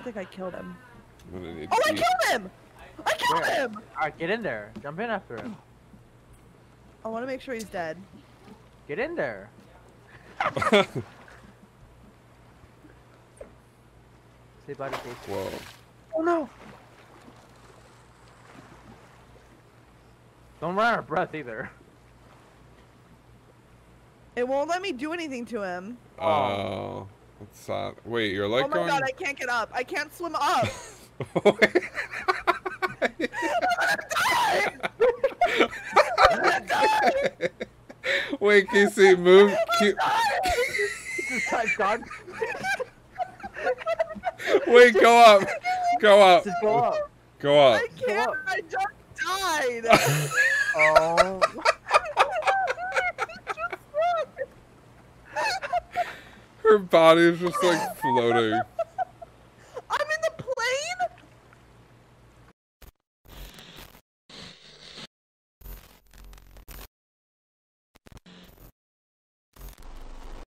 think I killed him. I'm gonna need Oh, I to eat. killed him! I killed him! Alright, get in there. Jump in after him. I want to make sure he's dead. Get in there. Say bye to Casey. Whoa. Oh no! Don't run out of breath either. It won't let me do anything to him. Oh. That's sad. Wait, you're like Oh my going... god, I can't get up. I can't swim up. Wait. I'm gonna die! Wait, Casey, move. This guy's gone. Wait, go up. Go up. Just go up. Go up. I can't. I just died. Oh. Her body is just like floating.